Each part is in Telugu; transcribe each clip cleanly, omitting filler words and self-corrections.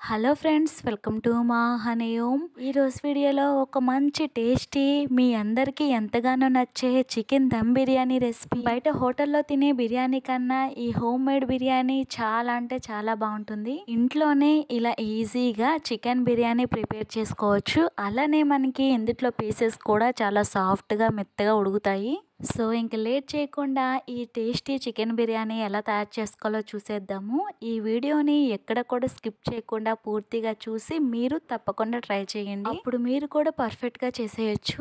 హలో ఫ్రెండ్స్, వెల్కమ్ టు మా హనీ హోమ్. ఈరోజు వీడియోలో ఒక మంచి టేస్టీ మీ అందరికీ ఎంతగానో నచ్చే చికెన్ దమ్ బిర్యానీ రెసిపీ. బయట హోటల్లో తినే బిర్యానీ కన్నా ఈ హోమ్ మేడ్ బిర్యానీ చాలా అంటే చాలా బాగుంటుంది. ఇంట్లోనే ఇలా ఈజీగా చికెన్ బిర్యానీ ప్రిపేర్ చేసుకోవచ్చు. అలానే మనకి ఇందులో పీసెస్ కూడా చాలా సాఫ్ట్గా మెత్తగా ఉడుకుతాయి. సో ఇంక లేట్ చేయకుండా ఈ టేస్టీ చికెన్ బిర్యానీ ఎలా తయారు చేసుకోవాలో చూసేద్దాము. ఈ వీడియోని ఎక్కడ కూడా స్కిప్ చేయకుండా పూర్తిగా చూసి మీరు తప్పకుండా ట్రై చేయండి. అప్పుడు మీరు కూడా పర్ఫెక్ట్గా చేసేయచ్చు.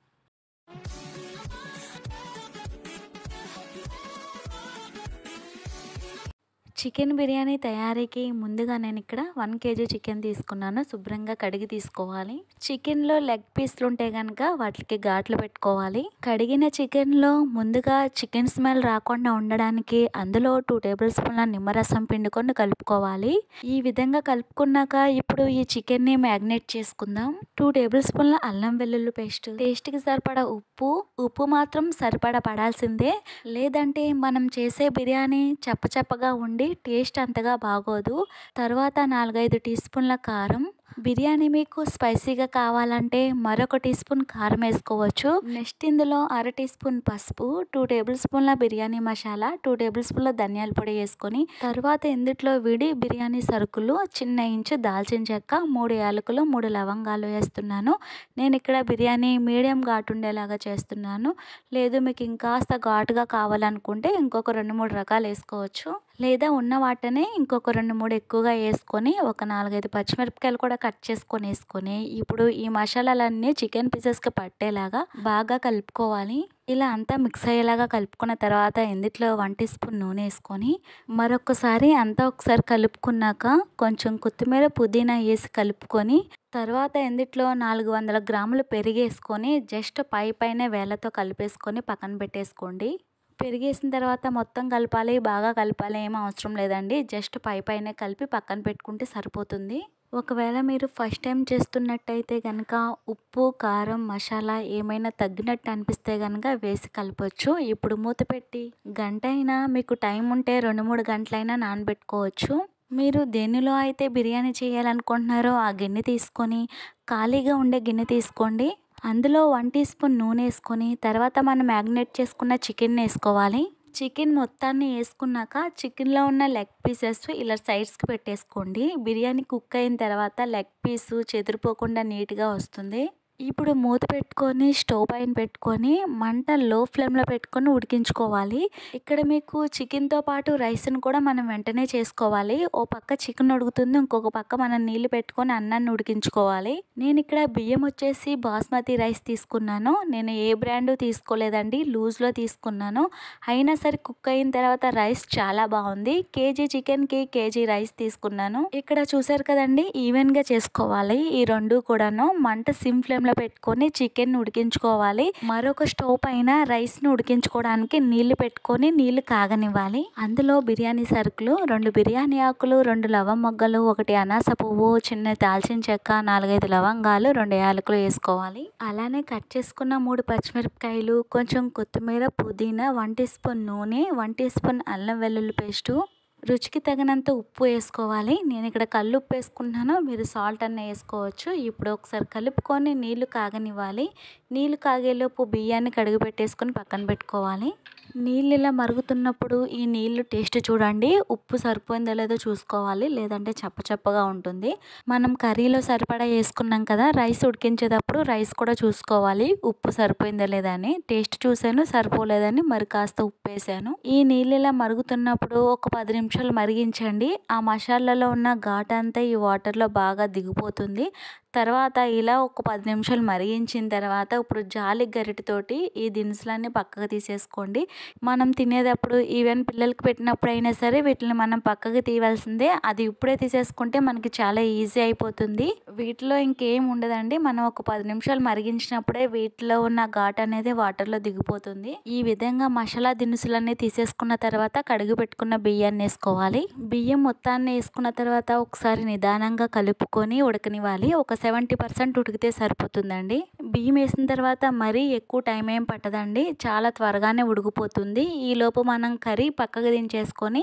చికెన్ బిర్యానీ తయారీకి ముందుగా నేను ఇక్కడ 1 kg చికెన్ తీసుకున్నాను. శుభ్రంగా కడిగి తీసుకోవాలి. చికెన్లో లెగ్ పీస్లు ఉంటే కనుక వాటికి ఘాట్లు పెట్టుకోవాలి. కడిగిన చికెన్లో ముందుగా చికెన్ స్మెల్ రాకుండా ఉండడానికి అందులో 2 టేబుల్ స్పూన్ల నిమ్మరసం పిండుకొని కలుపుకోవాలి. ఈ విధంగా కలుపుకున్నాక ఇప్పుడు ఈ చికెన్ని మ్యాగ్నేట్ చేసుకుందాం. 2 టేబుల్ స్పూన్ల అల్లం వెల్లుల్లి పేస్ట్, టేస్ట్కి సరిపడా ఉప్పు మాత్రం సరిపడా పడాల్సిందే. లేదంటే మనం చేసే బిర్యానీ చప్పచప్పగా ఉండి టేస్ట్ అంతగా బాగోదు. తర్వాత 4-5 టీ స్పూన్ల కారం. బిర్యానీ మీకు స్పైసీగా కావాలంటే మరొక టీ స్పూన్ కారం వేసుకోవచ్చు. నెక్స్ట్ ఇందులో 1/2 టీ స్పూన్ పసుపు, 2 టేబుల్ స్పూన్ల బిర్యానీ మసాలా, 2 టేబుల్ స్పూన్ల ధనియాల పొడి వేసుకొని తర్వాత ఇందులో విడి బిర్యానీ సరుకులు, చిన్న ఇంచు దాల్చిన చెక్క, 3 యాలకులు, 3 లవంగాలు వేస్తున్నాను. నేను ఇక్కడ బిర్యానీ మీడియం ఘాటు ఉండేలాగా చేస్తున్నాను. లేదు మీకు ఇంకాస్త ఘాటుగా కావాలనుకుంటే ఇంకొక 2-3 రకాలు వేసుకోవచ్చు. లేదా ఉన్న వాటనే ఇంకొక 2-3 ఎక్కువగా వేసుకొని ఒక 4-5 పచ్చిమిరపకాయలు కూడా కట్ చేసుకొని వేసుకొని ఇప్పుడు ఈ మసాలాలన్నీ చికెన్ పీసెస్కి పట్టేలాగా బాగా కలుపుకోవాలి. ఇలా అంతా మిక్స్ అయ్యేలాగా కలుపుకున్న తర్వాత ఇందులో 1 టీ స్పూన్ నూనె వేసుకొని మరొకసారి అంతా ఒకసారి కలుపుకున్నాక కొంచెం కొత్తిమీర, పుదీనా వేసి కలుపుకొని తర్వాత ఇందులో 400 గ్రాములు పెరుగు వేసుకొని జస్ట్ పైన వేళ్ళతో కలిపేసుకొని పక్కన పెట్టేసుకోండి. పెరిగేసిన తర్వాత మొత్తం కలపాలి, బాగా కలపాలి ఏమీ అవసరం లేదండి. జస్ట్ పైనే కలిపి పక్కన పెట్టుకుంటే సరిపోతుంది. ఒకవేళ మీరు ఫస్ట్ టైం చేస్తున్నట్టయితే కనుక ఉప్పు, కారం, మసాలా ఏమైనా తగ్గినట్టు అనిపిస్తే కనుక వేసి కలపచ్చు. ఇప్పుడు మూత పెట్టి గంట అయినా మీకు టైం ఉంటే 2-3 గంటలైనా నానబెట్టుకోవచ్చు. మీరు దేనిలో అయితే బిర్యానీ చేయాలనుకుంటున్నారో ఆ గిన్నె తీసుకొని ఖాళీగా ఉండే గిన్నె తీసుకోండి. అందులో 1 టీ స్పూన్ నూనె వేసుకొని తర్వాత మనం మ్యాగ్నేట్ చేసుకున్న చికెన్ వేసుకోవాలి. చికెన్ మొత్తాన్ని వేసుకున్నాక చికెన్లో ఉన్న లెగ్ పీసెస్ ఇలా సైడ్స్కి పెట్టేసుకోండి. బిర్యానీ కుక్ అయిన తర్వాత లెగ్ పీసు చెదిరిపోకుండా నీట్గా వస్తుంది. ఇప్పుడు మూత పెట్టుకొని స్టవ్ పైన పెట్టుకొని మంట లో ఫ్లేమ్లో పెట్టుకొని ఉడికించుకోవాలి. ఇక్కడ మీకు చికెన్తో పాటు రైస్ని కూడా మనం వెంటనే చేసుకోవాలి. ఓ పక్క చికెన్ ఉడుకుతుంది, ఇంకొక పక్క మనం నీళ్లు పెట్టుకొని అన్నాన్ని ఉడికించుకోవాలి. నేను ఇక్కడ బియ్యం వచ్చేసి బాస్మతి రైస్ తీసుకున్నాను. నేను ఏ బ్రాండ్ తీసుకోలేదండి, లూజ్లో తీసుకున్నాను. అయినా సరే కుక్ అయిన తర్వాత రైస్ చాలా బాగుంది. కేజీ చికెన్కి కేజీ రైస్ తీసుకున్నాను. ఇక్కడ చూసారు కదండి, ఈవెన్గా చేసుకోవాలి. ఈ రెండు కూడాను మంట సిమ్ ఫ్లేమ్ పెట్టుకొని చికెన్ ఉడికించుకోవాలి. మరొక స్టవ్ పైన రైస్ ను ఉడికించుకోవడానికి నీళ్లు పెట్టుకొని నీళ్లు కాగనివ్వాలి. అందులో బిర్యానీ సరుకులు 2 బిర్యానీ ఆకులు, 2 లవం మొగ్గలు, 1 అనాస పువ్వు, చిన్న దాల్చిన చెక్క, 4-5 లవంగాలు, 2 యాలకులు వేసుకోవాలి. అలానే కట్ చేసుకున్న 3 పచ్చిమిరపకాయలు, కొంచెం కొత్తిమీర, పుదీనా, 1 టీ స్పూన్ నూనె, 1 టీ స్పూన్ అల్లం వెల్లుల్లి పేస్టు, రుచికి తగినంత ఉప్పు వేసుకోవాలి. నేను ఇక్కడ కల్లు ఉప్పు వేసుకుంటున్నాను, మీరు సాల్ట్ అన్న వేసుకోవచ్చు. ఇప్పుడు ఒకసారి కలుపుకొని నీళ్లు కాగనివ్వాలి. నీళ్లు కాగేలోపు బియ్యాన్ని కడిగి పెట్టేసుకొని పక్కన పెట్టుకోవాలి. నీళ్ళు ఇలా మరుగుతున్నప్పుడు ఈ నీళ్లు టేస్ట్ చూడండి, ఉప్పు సరిపోయిందో లేదో చూసుకోవాలి, లేదంటే చప్పచప్పగా ఉంటుంది. మనం కర్రీలో సరిపడా వేసుకున్నాం కదా, రైస్ ఉడికించేటప్పుడు రైస్ కూడా చూసుకోవాలి ఉప్పు సరిపోయిందో లేదా అని. టేస్ట్ చూసాను, సరిపోలేదని మరి కాస్త ఉప్పు వేసాను. ఈ నీళ్ళు ఇలా మరుగుతున్నప్పుడు ఒక 10 నిమిషాలు మరిగించండి. ఆ మసాలాలో ఉన్న ఘాటు అంతా ఈ వాటర్లో బాగా దిగిపోతుంది. తర్వాత ఇలా ఒక 10 నిమిషాలు మరిగించిన తర్వాత ఇప్పుడు జాలి గరిటెతోటి ఈ దినుసులన్నీ పక్కకు తీసేసుకోండి. మనం తినేటప్పుడు ఈవెన్ పిల్లలకి పెట్టినప్పుడు అయినా సరే వీటిని మనం పక్కకు తీయవలసిందే. అది ఇప్పుడే తీసేసుకుంటే మనకి చాలా ఈజీ అయిపోతుంది. వీటిలో ఇంకేం ఉండదండి. మనం ఒక 10 నిమిషాలు మరిగించినప్పుడే వీటిలో ఉన్న ఘాటు అనేది వాటర్లో దిగిపోతుంది. ఈ విధంగా మసాలా దినుసులన్నీ తీసేసుకున్న తర్వాత కడిగి పెట్టుకున్న బియ్యాన్ని వేసుకోవాలి. బియ్యం మొత్తాన్ని వేసుకున్న తర్వాత ఒకసారి నిదానంగా కలుపుకొని ఉడకనివ్వాలి. ఒక 70% ఉడికితే సరిపోతుందండి. బియ్యం వేసిన తర్వాత మరీ ఎక్కువ టైం ఏం పట్టదండి, చాలా త్వరగానే ఉడికిపోతుంది. ఈలోపు మనం కర్రీ పక్కకు దించేసుకొని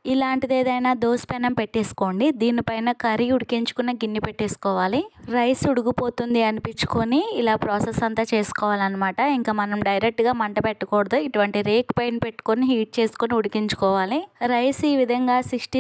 ఇలాంటిది ఏదైనా దోస పెనం పెట్టేసుకోండి. దీనిపైన కర్రీ ఉడికించుకున్న గిన్నె పెట్టేసుకోవాలి. రైస్ ఉడికిపోతుంది అనిపించుకొని ఇలా ప్రాసెస్ అంతా చేసుకోవాలన్నమాట. ఇంకా మనం డైరెక్ట్గా మంట పెట్టకూడదు. ఇటువంటి రేక్ పైన పెట్టుకొని హీట్ చేసుకొని ఉడికించుకోవాలి. రైస్ ఈ విధంగా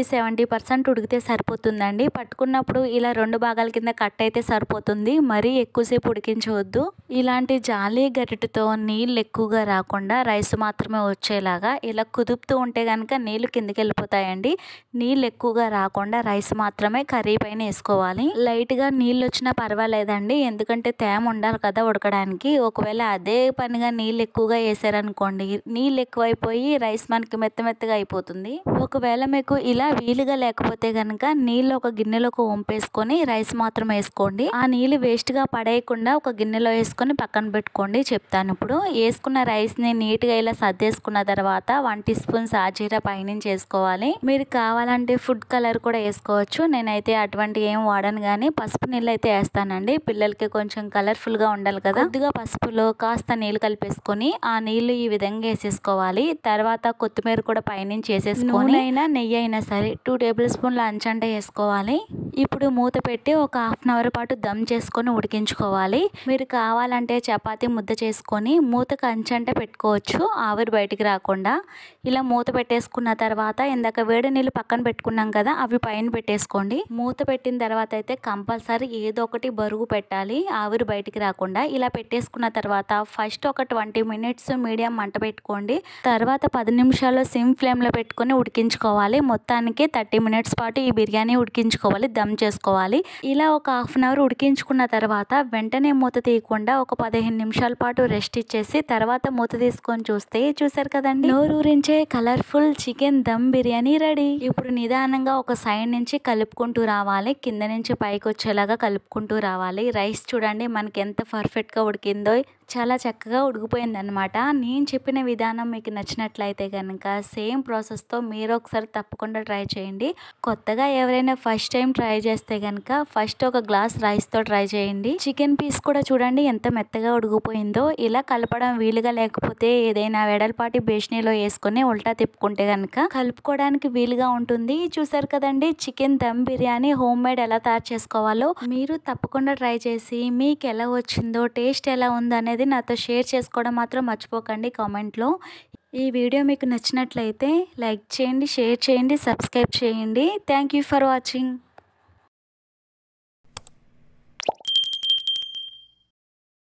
60-70% ఉడికితే సరిపోతుందండి. పట్టుకున్నప్పుడు ఇలా 2 భాగాల కింద కట్ అయితే సరిపోతుంది. మరీ ఎక్కువసేపు ఉడికించవద్దు. ఇలాంటి జాలి గరిటెతో నీళ్ళు ఎక్కువగా రాకుండా రైస్ మాత్రమే వచ్చేలాగా ఇలా కుదుపుతూ ఉంటే కనుక నీళ్ళు కిందకి వెళ్ళిపోతాయండి. నీళ్ళు ఎక్కువగా రాకుండా రైస్ మాత్రమే కర్రీ పైన వేసుకోవాలి. లైట్గా నీళ్ళు వచ్చినా పర్వాలేదండి, ఎందుకంటే తేమ ఉండాలి కదా ఉడకడానికి. ఒకవేళ అదే పనిగా నీళ్ళు ఎక్కువగా వేసారనుకోండి, నీళ్ళు ఎక్కువైపోయి రైస్ మనకి మెత్తగా అయిపోతుంది. ఒకవేళ మీకు ఇలా వీలుగా లేకపోతే కనుక నీళ్ళు ఒక గిన్నెలోకి వంపేసుకొని రైస్ మాత్రం వేసుకోండి. ఆ నీళ్ళు వేస్ట్గా పడేయకుండా ఒక గిన్నెలో వేసుకొని పక్కన పెట్టుకోండి. చెప్తాను ఇప్పుడు. వేసుకున్న రైస్ని నీట్గా ఇలా సర్దేసుకున్న తర్వాత 1 టీ స్పూన్ సాజీరా పైనుంచి వేసుకోవాలి. మీరు కావాలంటే ఫుడ్ కలర్ కూడా వేసుకోవచ్చు. నేనైతే అటువంటి ఏం వాడను, కానీ పసుపు నీళ్ళు అయితే వేస్తానండి. పిల్లలకి కొంచెం కలర్ఫుల్గా ఉండాలి కదా. కొద్దిగా పసుపులో కాస్త నీళ్ళు కలిపేసుకొని ఆ నీళ్లు ఈ విధంగా వేసేసుకోవాలి. తర్వాత కొత్తిమీర కూడా పైనుంచి వేసేసుకొని అయినా నెయ్యి అయినా సరే 2 టేబుల్ స్పూన్ల అంచంట వేసుకోవాలి. ఇప్పుడు మూత పెట్టి ఒక 1/2 అవర్ పాటు దమ్ చేసుకొని ఉడికించుకోవాలి. మీరు కావాలంటే చపాతీ ముద్ద చేసుకొని మూతకు అంచంట పెట్టుకోవచ్చు, ఆవిరి బయటికి రాకుండా. ఇలా మూత పెట్టేసుకున్న తర్వాత ఇందాక వేడి నీళ్ళు పక్కన పెట్టుకున్నాం కదా, అవి పైన పెట్టేసుకోండి. మూత పెట్టిన తర్వాత అయితే కంపల్సరీ ఏదో ఒకటి బరువు పెట్టాలి, ఆవిరి బయటికి రాకుండా. ఇలా పెట్టేసుకున్న తర్వాత ఫస్ట్ ఒక 20 మినిట్స్ మీడియం మంట పెట్టుకోండి. తర్వాత 10 నిమిషాలు సిమ్ ఫ్లేమ్లో పెట్టుకొని ఉడికించుకోవాలి. మొత్తానికి 30 మినిట్స్ పాటు ఈ బిర్యానీ ఉడికించుకోవాలి, దమ్ చేసుకోవాలి. ఇలా ఒక 1/2 అవర్ ఉడికించుకున్న తర్వాత వెంటనే మూత తీయకుండా ఒక 15 నిమిషాల పాటు రెస్ట్ ఇచ్చేసి తర్వాత మూత తీసుకొని చూసారు కదండి, నోరూరించే కలర్ఫుల్ చికెన్ దమ్ బిర్యానీ రెడీ. ఇప్పుడు నిదానంగా ఒక సైడ్ నుంచి కలుపుకుంటూ రావాలి, కింద నుంచి పైకి వచ్చేలాగా కలుపుకుంటూ రావాలి. రైస్ చూడండి మనకి ఎంత పర్ఫెక్ట్గా ఉడికిందో, చాలా చక్కగా ఉడికిపోయింది అనమాట. నేను చెప్పిన విధానం మీకు నచ్చినట్లయితే కనుక సేమ్ ప్రాసెస్తో మీరు ఒకసారి తప్పకుండా ట్రై చేయండి. కొత్తగా ఎవరైనా ఫస్ట్ టైం ట్రై చేస్తే కనుక ఫస్ట్ ఒక గ్లాస్ రైస్తో ట్రై చేయండి. చికెన్ పీస్ కూడా చూడండి ఎంత మెత్తగా ఉడికిపోయిందో. ఇలా కలపడం వీలుగా లేకపోతే ఏదైనా వెడల్పాటి బేషనీలో వేసుకొని ఉల్టా తిప్పుకుంటే కనుక కలుపుకోవడానికి వీలుగా ఉంటుంది. చూసారు కదండి, chicken dum biryani home made ఎలా తయారు చేసుకోవాలో మీరు తప్పకుండా ట్రై చేసి మీకు ఎలా వచ్చిందో, టేస్ట్ ఎలా ఉందో అనేది నాతో షేర్ చేసుకోవడం మాత్రం మర్చిపోకండి కామెంట్లో. ఈ వీడియో మీకు నచ్చినట్లయితే లైక్ చేయండి, షేర్ చేయండి, సబ్స్క్రైబ్ చేయండి. Thank you for watching.